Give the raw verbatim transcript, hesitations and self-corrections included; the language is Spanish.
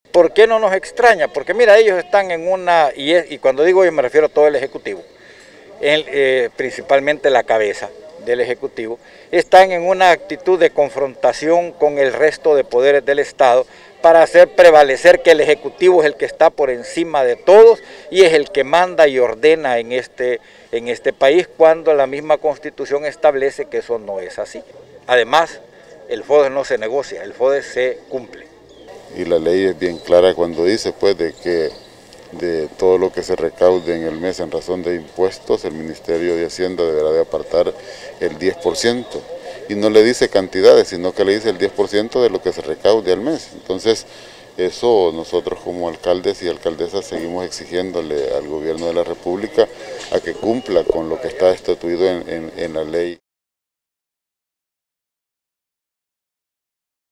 ¿Por qué no nos extraña? Porque mira, ellos están en una, y, es, y cuando digo yo me refiero a todo el Ejecutivo, el, eh, principalmente la cabeza del Ejecutivo, están en una actitud de confrontación con el resto de poderes del Estado para hacer prevalecer que el Ejecutivo es el que está por encima de todos y es el que manda y ordena en este, en este país, cuando la misma Constitución establece que eso no es así. Además, el FODES no se negocia, el FODES se cumple. Y la ley es bien clara cuando dice pues de que de todo lo que se recaude en el mes en razón de impuestos, el Ministerio de Hacienda deberá de apartar el diez por ciento. Y no le dice cantidades, sino que le dice el diez por ciento de lo que se recaude al mes. Entonces, eso nosotros como alcaldes y alcaldesas seguimos exigiéndole al gobierno de la República a que cumpla con lo que está estatuido en, en, en la ley.